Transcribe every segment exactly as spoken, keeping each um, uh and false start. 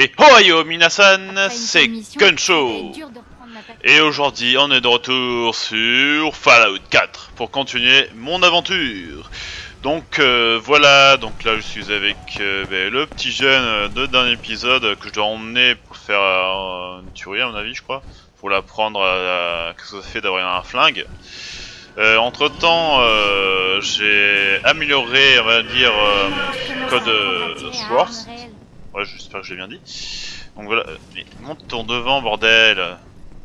Et Ohio Minasan, c'est Kunsho. Et aujourd'hui, on est de retour sur Fallout quatre pour continuer mon aventure. Donc euh, voilà, donc là je suis avec euh, ben, le petit jeune euh, de dernier épisode que je dois emmener pour faire euh, une tuerie à mon avis, je crois, pour l'apprendre à, à qu'est-ce que ça fait d'avoir un flingue. Euh, entre temps, euh, j'ai amélioré, on va dire, euh, code euh, Schwartz. Ouais, j'espère que je l'ai bien dit. Donc voilà, mais monte ton devant, bordel.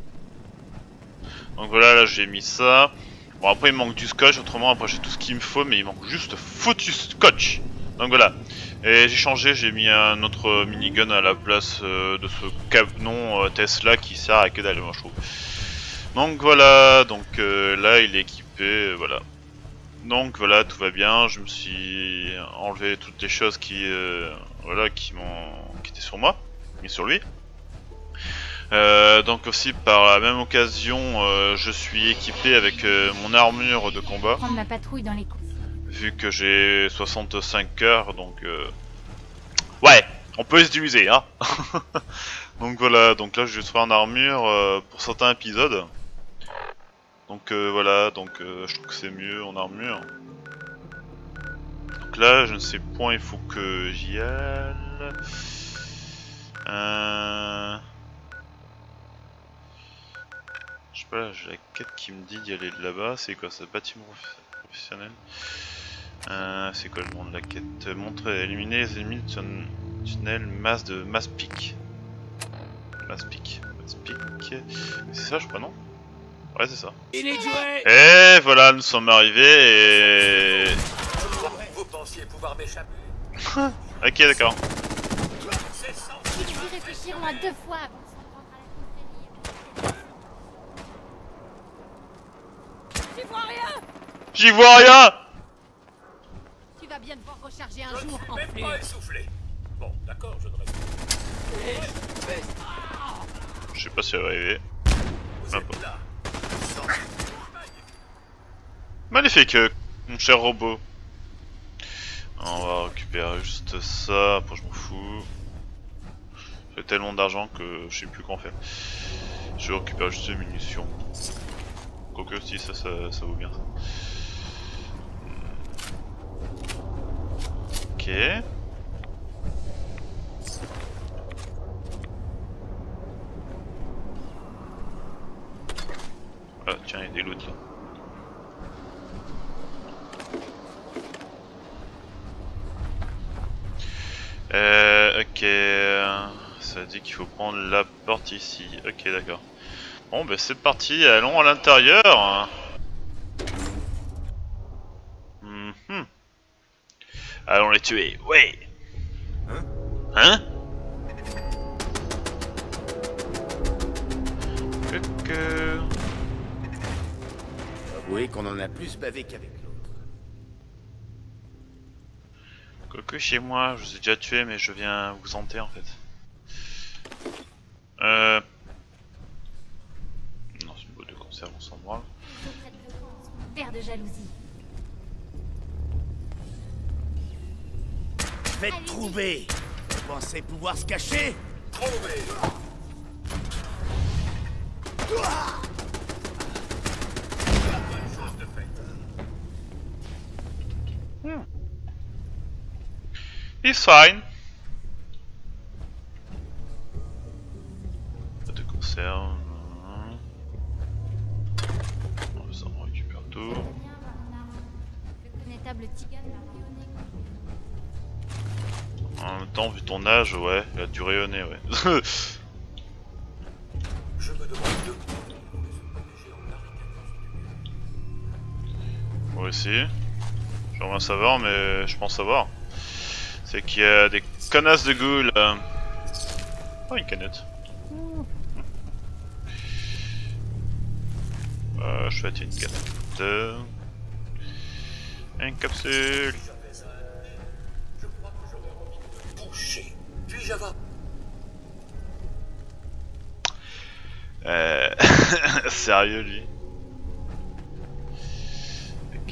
Donc voilà, là j'ai mis ça. Bon, après il me manque du scotch, autrement après j'ai tout ce qu'il me faut, mais il manque juste foutu scotch. Donc voilà. Et j'ai changé, j'ai mis un autre minigun à la place euh, de ce canon euh, Tesla qui sert à que dalle, moi je trouve. Donc voilà, donc euh, là il est équipé, euh, voilà. Donc voilà, tout va bien, je me suis enlevé toutes les choses qui, euh, voilà, qui m'ont, qui étaient sur moi, et sur lui. Euh, donc aussi par la même occasion, euh, je suis équipé avec euh, mon armure de combat. Prendre ma patrouille dans les coups. Vu que j'ai soixante-cinq heures, donc euh... ouais, on peut se diviser, hein. Donc voilà, donc là je vais trouver en armure euh, pour certains épisodes. Donc euh, voilà, donc euh, je trouve que c'est mieux en armure. Donc là, je ne sais point, il faut que j'y aille. Euh... Je sais pas, j'ai la quête qui me dit d'y aller de là-bas. C'est quoi ça? Bâtiment professionnel. Euh, c'est quoi le nom de la quête? Montrer, éliminer les ennemis de tun tunnel, masse de masse pic. Masse pic, masse pic. C'est ça, je crois, non? Ouais, c'est ça. Et voilà, nous sommes arrivés et... Vous pensiez pouvoir m'échapper? Ok, d'accord. Il faut réfléchir moi deux fois avant de s'en prendre à la confrérie. J'y vois rien. J'y vois rien. Tu vas bien devoir recharger un Je ne jour suis en même plus. pas essoufflé. Bon, d'accord, je ne reste Je sais pas si elle va arriver. Vous Ah, êtes bon. là. Magnifique, euh, mon cher robot. On va récupérer juste ça, après je m'en fous. J'ai tellement d'argent que je sais plus quoi en faire. Je récupère juste des munitions. Quoique si ça, ça, ça vaut bien ça. Ok. Ah tiens, il y a des loots là. Euh, ok, ça dit qu'il faut prendre la porte ici. Ok, d'accord. Bon, bah c'est parti, allons à l'intérieur. Mm-hmm. Allons les tuer, ouais. Hein? Hein? Que... Avouez qu'on en a plus bavé qu'avec l'autre. Quoique chez moi, je vous ai déjà tué, mais je viens vous hanter en fait. Euh... Non, c'est une boîte de conserve, on s'en branle. Père de jalousie. Faites trouver. Vous pensez pouvoir se cacher? Trouvé. La bonne chose de faite. Hmm. It's fine. Boîte de conserve. Ça on récupère tout. Le connétable Tigan l'a rayonné. En même temps, vu ton âge, ouais, il a dû rayonner, ouais. Je me demande deux points dont les obligés en arrêtent. Moi aussi. J'aimerais bien savoir, mais je pense savoir. C'est qu'il y a des connasses de ghouls. Euh... Oh, une canette. Euh, je vais être une canette. Une capsule. Je crois que j'aurais envie de me boucher. Puis-je avoir... Euh... Sérieux, lui. Ok.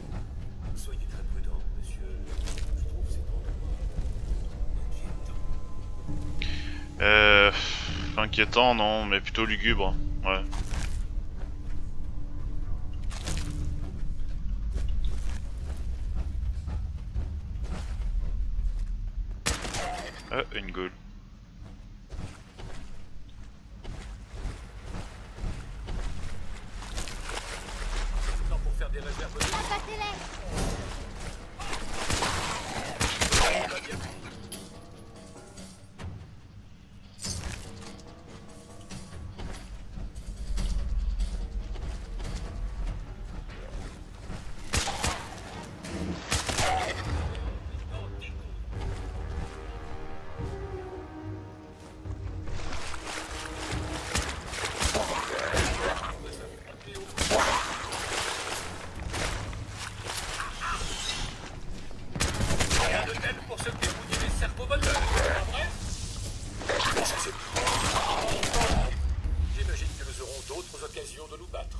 Soyez très prudent, monsieur. Je trouve cet endroit inquiétant. inquiétant, non, mais plutôt lugubre. Ouais. Ah, une gaule. Non, pour faire des réserves. Rien de tel pour se débrouiller les serpes-voleurs. Ça, c'est- J'imagine que nous aurons d'autres occasions de nous battre.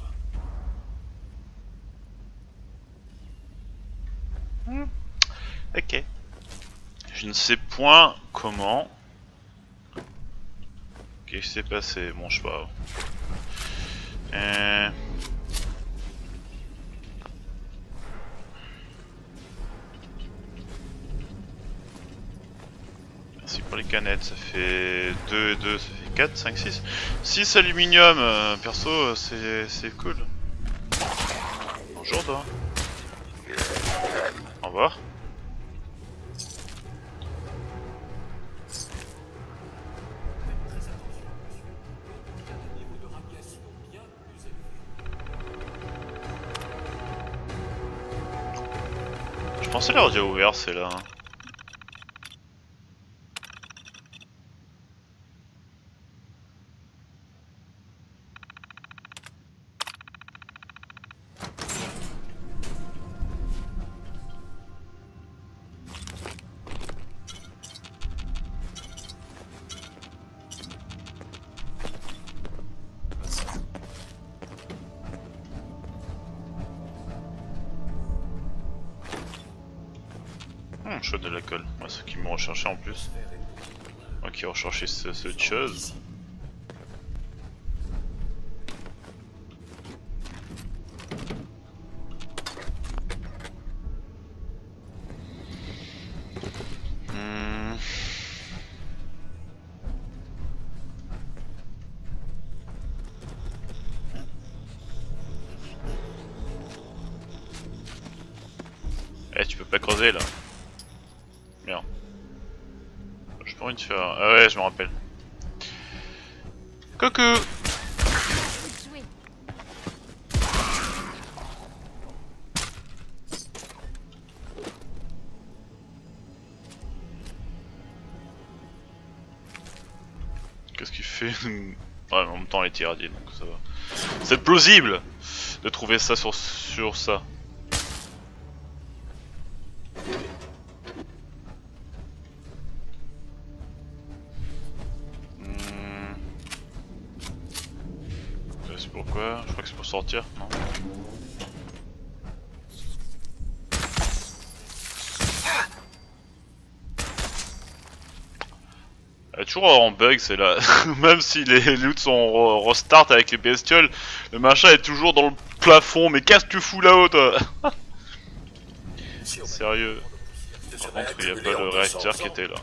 Ok. Je ne sais point comment. Qu'est-ce qui s'est passé? Bon, je sais pas. Euh... Merci pour les canettes, ça fait deux et deux, ça fait quatre, cinq, six. six aluminium, euh, perso, c'est c'est cool. Bonjour toi. Au revoir. Je pensais l'avoir déjà ouvert, c'est là. Hum, chouette de l'alcool. Ouais, ceux qui m'ont recherché en plus. Moi qui ai recherché ce, cette chose. Hum. Eh, tu peux pas creuser là. Merde. Je peux rien te faire. Ah ouais, je me rappelle. Coucou. Qu'est-ce qu'il fait? Ouais, en même temps, elle est irradiée, donc ça va. C'est plausible de trouver ça sur, sur ça. Hmm. C'est pourquoi? Je crois que c'est pour sortir, non? Elle est toujours en bug, c'est là. Même si les loots sont re restart avec les bestioles, le machin est toujours dans le plafond. Mais qu'est-ce que tu fous là-haut, toi? Sérieux. Par contre, il n'y a pas le réacteur qui était là.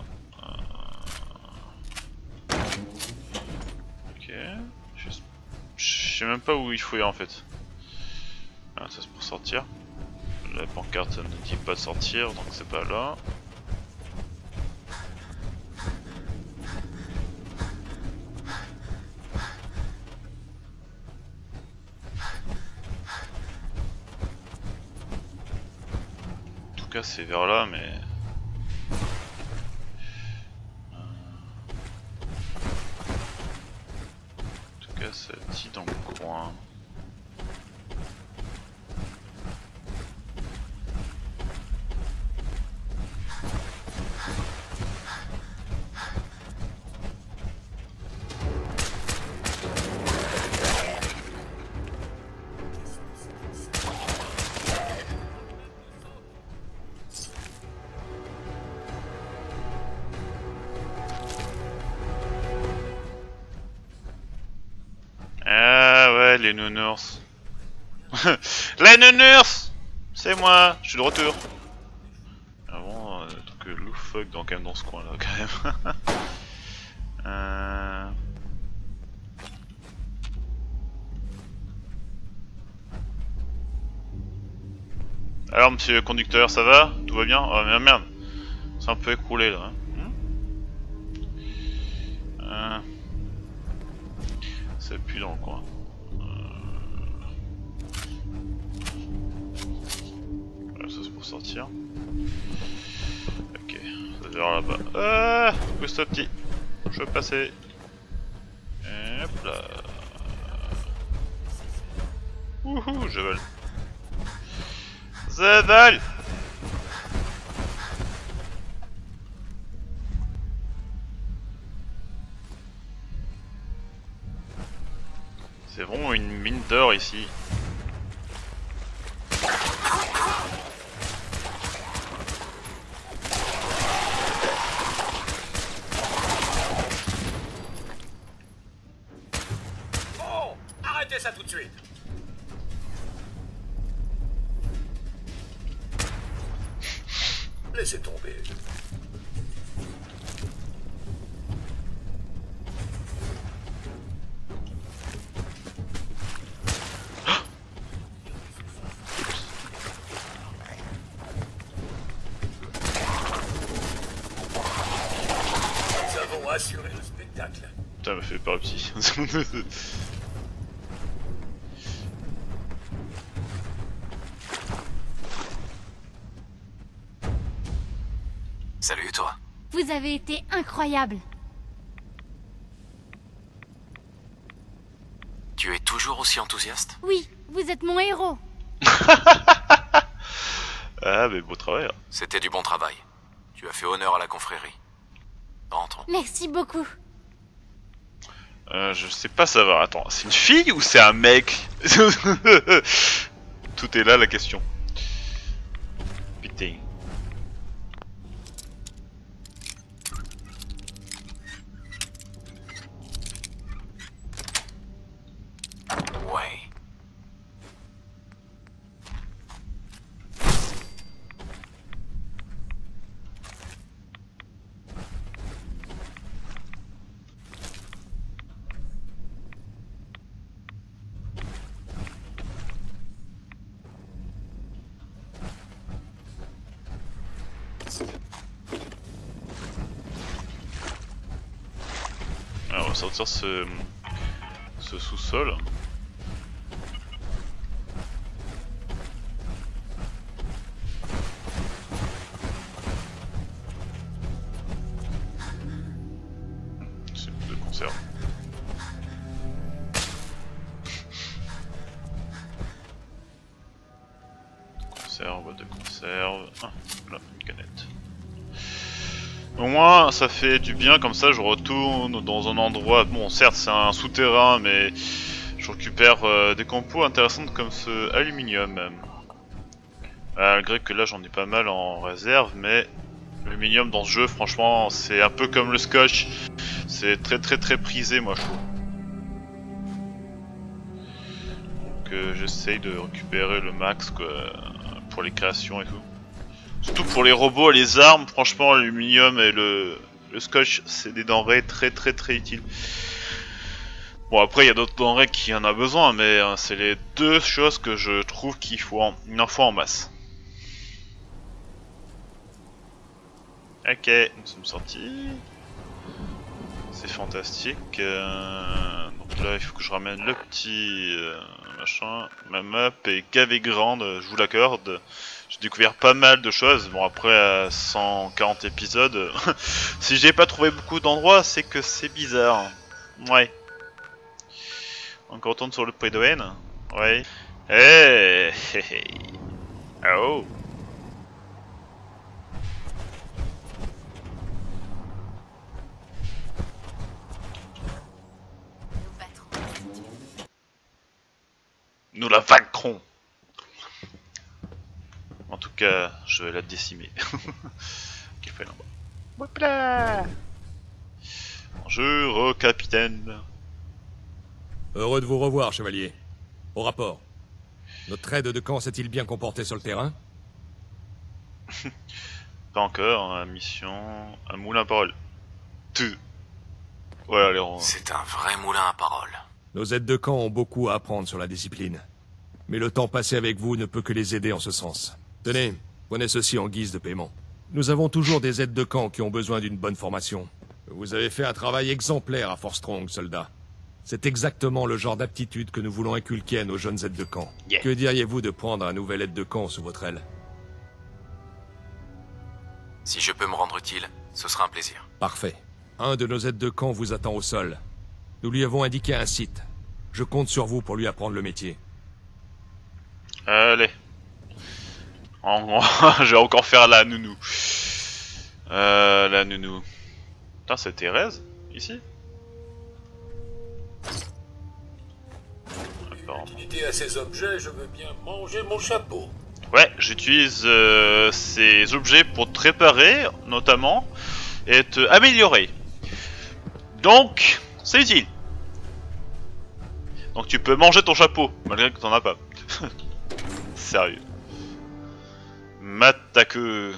Euh... Ok. Je... Je sais même pas où il faut y aller en fait. Ah, ça c'est pour sortir. La pancarte ne dit pas de sortir, donc c'est pas là. En tout cas c'est vers là, mais... En tout cas ça dit dans le coin. les nounours. Les nounours. C'est moi, je suis de retour. Ah bon, euh, truc loufoque dans, quand même dans ce coin là quand même. euh... Alors monsieur le conducteur, ça va? Tout va bien? Oh merde, merde. C'est un peu écroulé là. Hein. euh... C'est plus dans le coin. Ça c'est pour sortir. Ok, ça vers là-bas. Ah, pousse-toi petit. Je veux passer. Et hop là. Wouhou, je vole. Je vole. C'est vraiment une mine d'or ici. Arrêtez ça tout de suite. Laissez tomber. Nous avons assuré le spectacle. Putain, m'a fait peur le petit. Salut toi. Vous avez été incroyable. Tu es toujours aussi enthousiaste? Oui, vous êtes mon héros. Ah mais beau travail. Hein. C'était du bon travail. Tu as fait honneur à la confrérie. Rentrons. Merci beaucoup. Euh, je sais pas savoir. Attends, c'est une fille ou c'est un mec? Tout est là la question. Putain. Ouais. Alors, on va sortir ce, ce sous-sol. C'est de conserve. Conserve, boîte de conserve. Ah, là, une canette. Au moins, ça fait du bien, comme ça je retourne dans un endroit, bon certes c'est un souterrain, mais je récupère euh, des compos intéressantes comme ce aluminium même. Malgré que là j'en ai pas mal en réserve, mais l'aluminium dans ce jeu franchement c'est un peu comme le scotch, c'est très très très prisé moi je trouve. Donc euh, j'essaye de récupérer le max quoi, pour les créations et tout. Surtout pour les robots et les armes, franchement l'aluminium et le, le scotch c'est des denrées très très très utiles. Bon après il y a d'autres denrées qui en a besoin, mais hein, c'est les deux choses que je trouve qu'il faut en, il en faut en masse. Ok, nous sommes sortis. C'est fantastique. Euh, donc là il faut que je ramène le petit euh, machin. Ma map est gavé grande, je vous l'accorde. J'ai découvert pas mal de choses. Bon après à cent quarante épisodes, si j'ai pas trouvé beaucoup d'endroits, c'est que c'est bizarre. Ouais. On retourne sur le Puy de Haine. Ouais. Hey, hey, hey. Oh. Nous la vaincrons. En tout cas, je vais la décimer. Qui fait là-bas. Hop là. Bonjour, capitaine. Heureux de vous revoir, chevalier. Au rapport. Notre aide de camp s'est-il bien comporté sur le terrain? Pas encore, hein, mission... Un moulin à parole. Tout. Voilà, les rangs. C'est un vrai moulin à paroles. Nos aides de camp ont beaucoup à apprendre sur la discipline. Mais le temps passé avec vous ne peut que les aider en ce sens. Tenez, prenez ceci en guise de paiement. Nous avons toujours des aides de camp qui ont besoin d'une bonne formation. Vous avez fait un travail exemplaire à Fort Strong, soldat. C'est exactement le genre d'aptitude que nous voulons inculquer à nos jeunes aides de camp. Yeah. Que diriez-vous de prendre un nouvel aide de camp sous votre aile? Si je peux me rendre utile, ce sera un plaisir. Parfait. Un de nos aides de camp vous attend au sol. Nous lui avons indiqué un site. Je compte sur vous pour lui apprendre le métier. Allez. En... je vais encore faire la nounou. Euh, la nounou. Putain, c'est Thérèse, ici? Utilité à ces objets, je veux bien manger mon chapeau. Ouais, j'utilise euh, ces objets pour te réparer, notamment, et te améliorer. Donc, c'est utile. Donc tu peux manger ton chapeau, malgré que t'en as pas. Sérieux. M'attaque.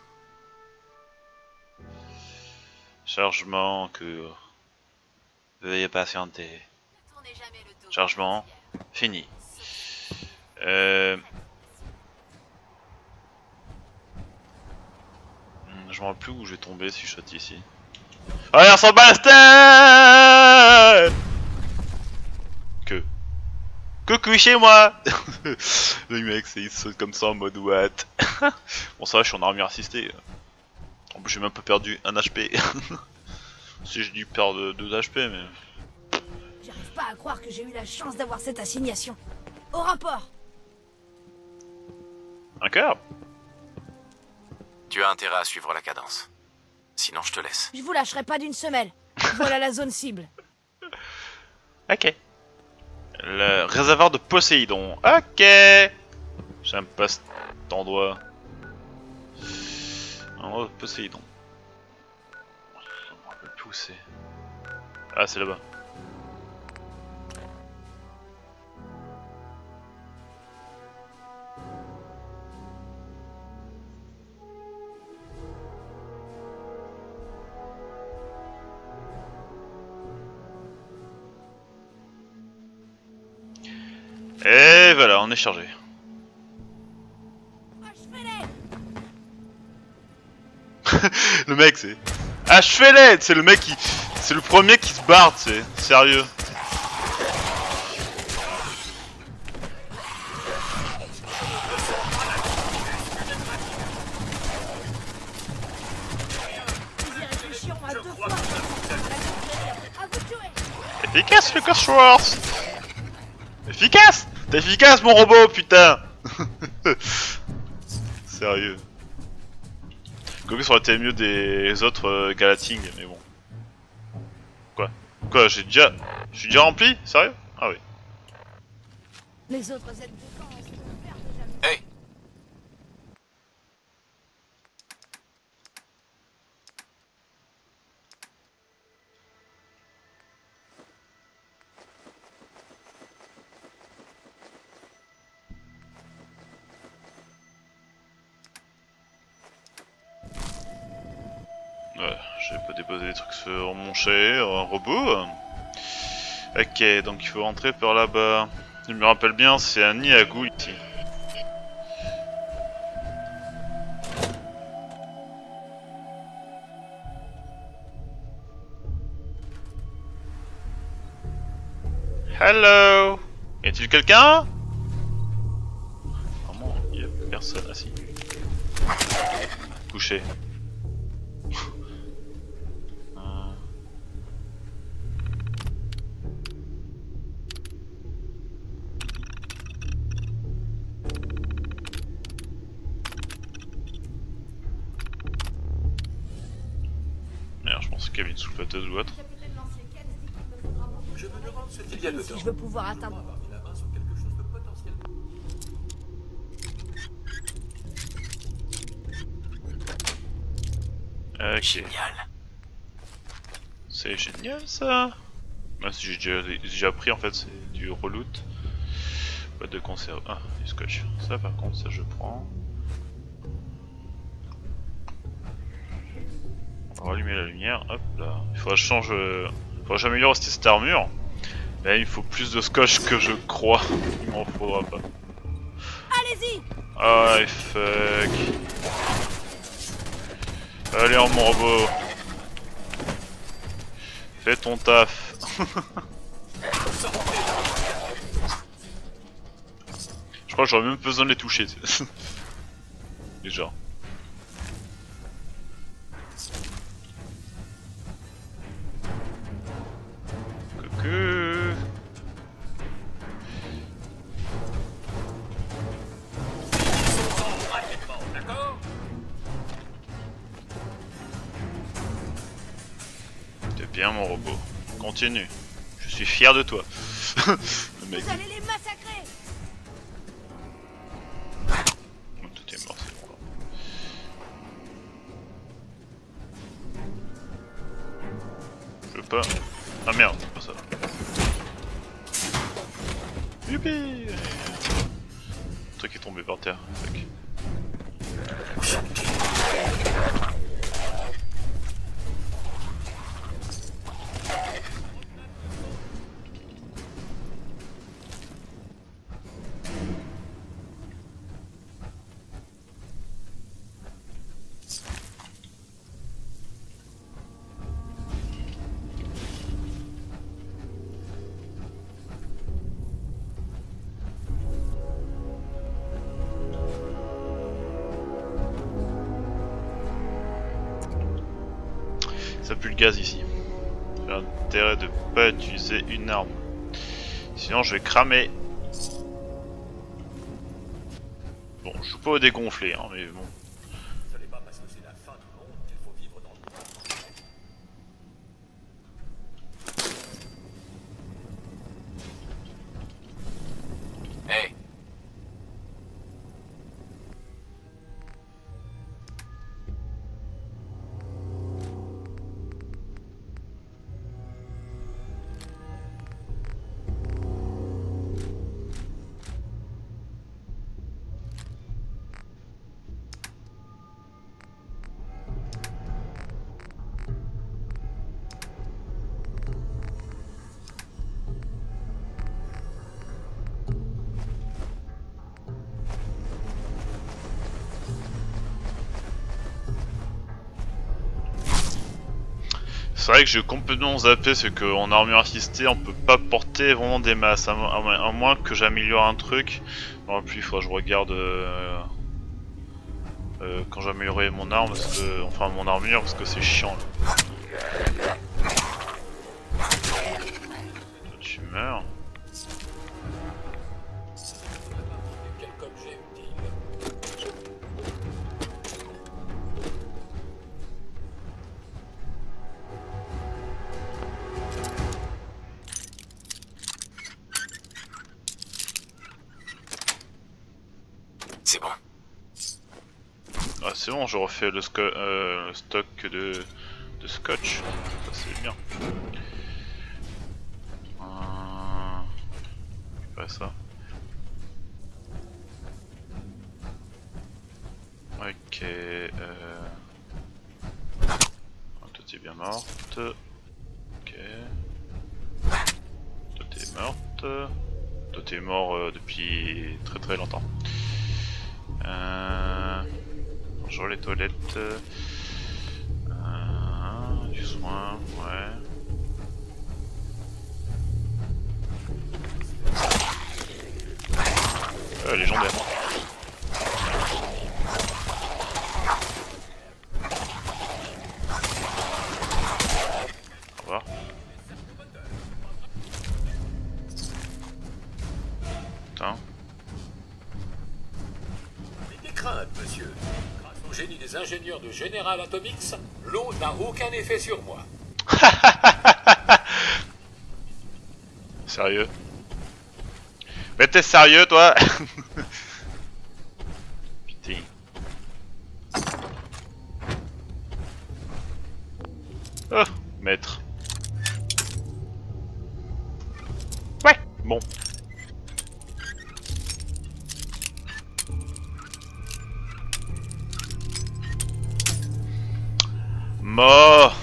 Chargement, que... Veuillez patienter. Chargement, fini. Euh... Je me rappelle plus où je vais tomber si je saute ici. Allez, on s'en bat la tête. Que Coucou chez moi. Le mec, c'est il saute comme ça en mode what. Bon ça va, je suis en armure assistée. En plus j'ai même pas perdu un H P. Si je dis perdre deux H P mais... J'arrive pas à croire que j'ai eu la chance d'avoir cette assignation. Au rapport. Un cœur. Tu as intérêt à suivre la cadence. Sinon, je te laisse. Je vous lâcherai pas d'une semelle. Voilà la zone cible. Ok. Le réservoir de Poséidon. Ok. J'aime pas cet endroit. Endroit de Poséidon. Je me rappelle plus où c'est. Ah, c'est là-bas. Et voilà, on est chargé. Le mec, c'est... Achevez-les. C'est le mec qui... C'est le premier qui se barre, tu sais. Sérieux. Efficace le Cosworth. Efficace. T'es efficace mon robot, putain. Sérieux. Quoique ça aurait été mieux des autres euh, Galatings, mais bon. Quoi Quoi, j'ai déjà... Je suis déjà rempli? Sérieux? Ah oui. Les autres aides de camp, c'est mon père que j'aime. Hey! Ouais, je vais pas déposer des trucs sur mon cher un robot. Ok, donc il faut rentrer par là-bas. Je me rappelle bien, c'est un nid à goût ici. Hello. Y a-t-il quelqu'un? Vraiment, y a personne. Ah si. Couché. Merde, je pense que Kevin sous flottaise ou autre. Je me demande ce qu'il y a dedans. Si je veux pouvoir atteindre. Avoir mis la main sur quelque chose de potentiellement... Ok. Génial. C'est génial ça. Même si j'ai déjà, déjà pris en fait, c'est du reloot. Boîte de conserve. Ah, du scotch. Ça par contre, ça je prends. On va rallumer la lumière. Hop là. Il faudra que je change. Euh... Il faudra que j'améliore aussi cette armure. Là, il faut plus de scotch que je crois. Il m'en faudra pas. Allez-y! Ah, fuck. Allez, en mon robot. Fais ton taf. Je crois que j'aurais même pas besoin de les toucher. Déjà. Coucou. T'es bien mon robot. Continue. Je suis fier de toi. Le mec. Vous allez les massacrer! Tout est mort, c'est bon. Je veux pas. Ah merde, c'est pas ça. Youpi! Le truc est tombé par terre. Fuck. Ça pue le gaz ici. J'ai intérêt de pas utiliser une arme. Sinon je vais cramer. Bon, je joue pas au dégonflé, hein, mais bon. Ce n'est pas parce que c'est la fin du monde qu'il faut vivre dans le monde. Hey, C'est vrai que j'ai complètement zappé, c'est qu'en armure assistée on peut pas porter vraiment des masses, à, mo à, à moins que j'améliore un truc. Non plus il faudra que je regarde euh, euh, quand j'améliorerai mon arme, parce que, enfin mon armure, parce que c'est chiant là. Toi, tu meurs. Quelque objet utile. c'est bon. Ah c'est bon, je refais le, sco euh, le stock de, de scotch, ça c'est bien. Euh... Pas ça. Ok. Euh... Toi t'es bien morte. Ok. Toi t'es morte. Toi t'es mort euh, depuis très très longtemps. Euh... Bonjour les toilettes. Euh... Du soin, ouais. Euh, légendaire. Au revoir. Putain. Des craintes, monsieur. Grâce au génie des ingénieurs de General Atomics, l'eau n'a aucun effet sur moi. Sérieux? Mais t'es sérieux toi? Putain. Oh, maître. Ouais, bon. Mort.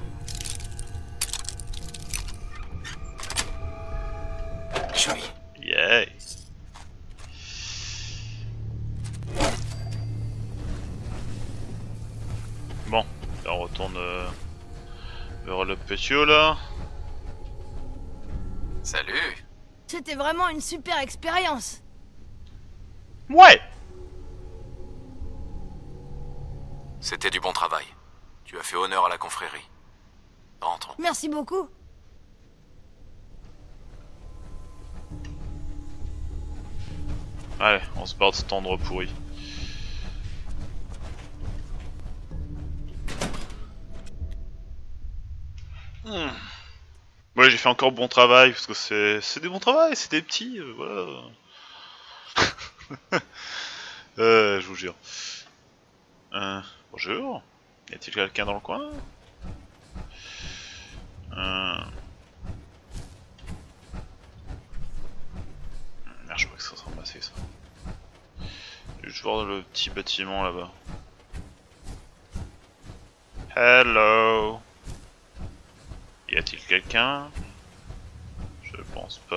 Joli. Yeah. Bon, là on retourne euh, vers le pétio là. Salut. C'était vraiment une super expérience. Ouais. C'était du bon travail. Tu as fait honneur à la confrérie. Rentrons. Merci beaucoup. Allez, on se barre de cet endroit pourri. Hmm. Ouais, j'ai fait encore bon travail parce que c'est c'est des bons travail, c'est des petits, euh, voilà. euh, je vous jure. Euh, bonjour. Y a-t-il quelqu'un dans le coin? euh... Merde, je crois que ça sera ramassé ça. Je vais voir le petit bâtiment là-bas. Hello. Y a-t-il quelqu'un? Je pense pas.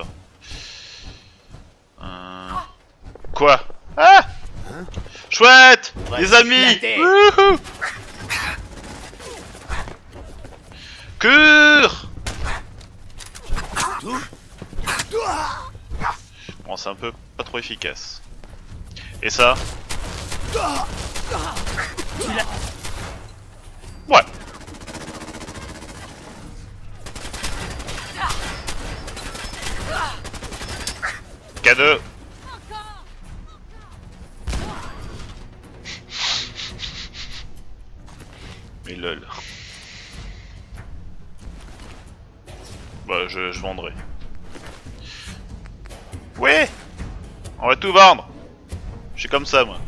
Euh... Quoi? Ah! Chouette! Les amis! Wouhou! Cure! Bon, c'est un peu pas trop efficace. Et ça? Ouais. Cadeau. Mais lol. Bah je, je vendrai. Ouais. On va tout vendre. Je suis comme ça moi.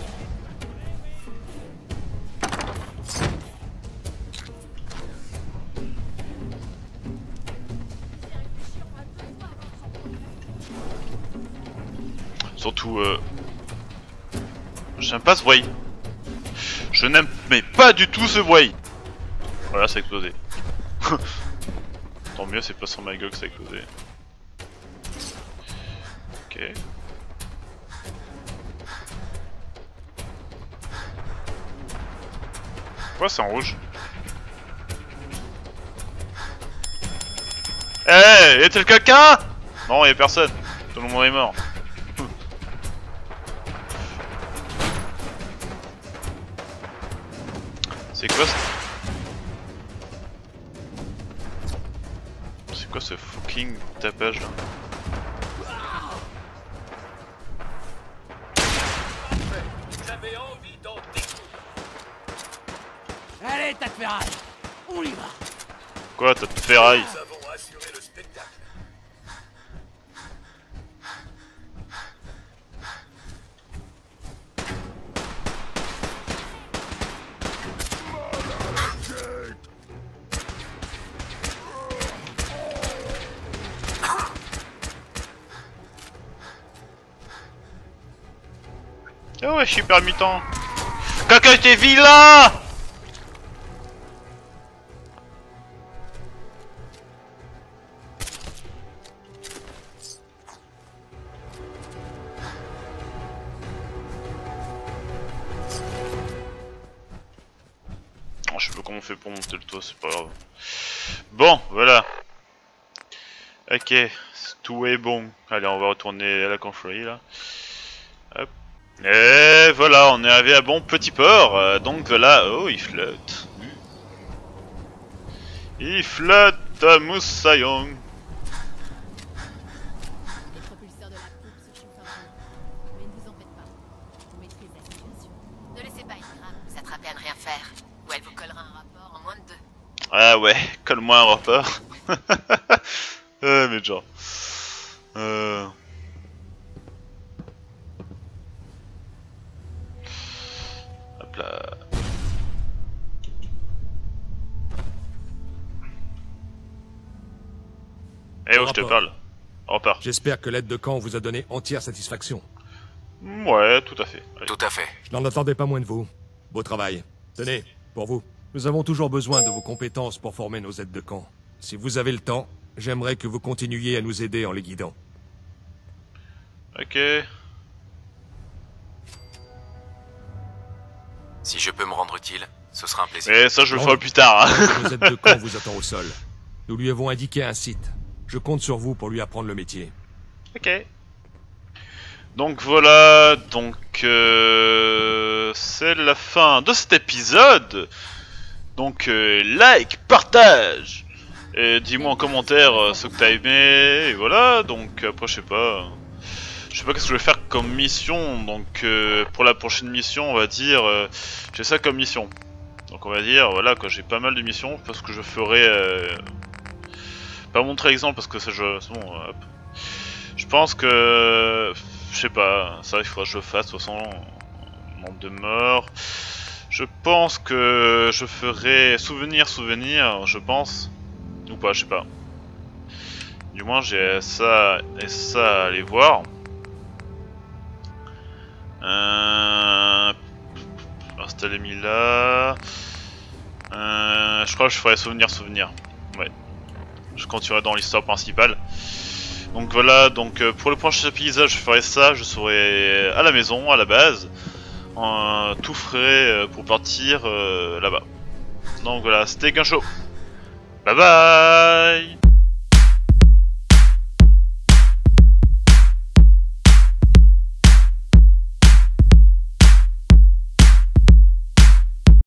Surtout euh... j'aime pas ce bruit. Je n'aime mais pas du tout ce bruit. Voilà, ça a explosé. Tant mieux, c'est pas sur ma gueule que ça a explosé. Ok. Pourquoi c'est en rouge? Eh hey, y a-t-il quelqu'un? Non, y a personne. Tout le monde est mort. C'est quoi ça? C'est quoi ce fucking tapage là? J'avais envie d'en découdre. Allez, tas de ferraille. On y va. Quoi, t'as de ferraille? Nous avons assuré le spectacle. Ah ouais, super mutant. Caca, t'es vilain! Oh, je sais pas comment on fait pour monter le toit, c'est pas grave. Bon, voilà. Ok, tout est bon. Allez, on va retourner à la confrérie là. Hop. Et voilà, on est arrivé à bon petit port. Euh, donc voilà, oh, il flotte. Il flotte, Moussaillon. Les propulseurs de la coupe se chauffent un peu. Mais ne vous en faites pas. On maîtrise la situation. Ne laissez pas une grappe vous attraper à ne rien faire, ou elle vous collera un rapport en moins de deux. Ah ouais, colle-moi un rapport. euh, mais genre. Euh... Hop là. Eh oh, je te Rapport. parle. Repart. J'espère que l'aide de camp vous a donné entière satisfaction. Ouais, tout à fait. Allez. Tout à fait. Je n'en attendais pas moins de vous. Beau travail. Tenez, pour vous. Nous avons toujours besoin de vos compétences pour former nos aides de camp. Si vous avez le temps, j'aimerais que vous continuiez à nous aider en les guidant. Ok. Si je peux me rendre utile, ce sera un plaisir. Mais ça, je le Non. ferai plus tard. Hein. Nos aides de camp vous attend au sol. Nous lui avons indiqué un site. Je compte sur vous pour lui apprendre le métier. Ok. Donc voilà, donc euh, c'est la fin de cet épisode. Donc euh, like, partage, et dis-moi en commentaire euh, ce que t'as aimé, et voilà. Donc après je sais pas, je sais pas qu'est-ce que je vais faire comme mission. Donc euh, pour la prochaine mission on va dire, euh, j'ai ça comme mission. Donc on va dire voilà que j'ai pas mal de missions parce que je ferai, euh, pas montrer exemple parce que ça je, c'est bon. Hop. Je pense que, je sais pas, ça il faudra que je le fasse, de toute façon, nombre de morts. Je pense que je ferai souvenir, souvenir, je pense, ou pas, je sais pas. Du moins j'ai ça et ça à aller voir. Euh... Installer Mila. Euh... Je crois que je ferai souvenir, souvenir. Ouais. Je continuerai dans l'histoire principale. Donc voilà, donc euh, pour le prochain épisode je ferai ça, je serai à la maison, à la base, euh, tout frais euh, pour partir euh, là-bas. Donc voilà, c'était Gunshow. Bye bye.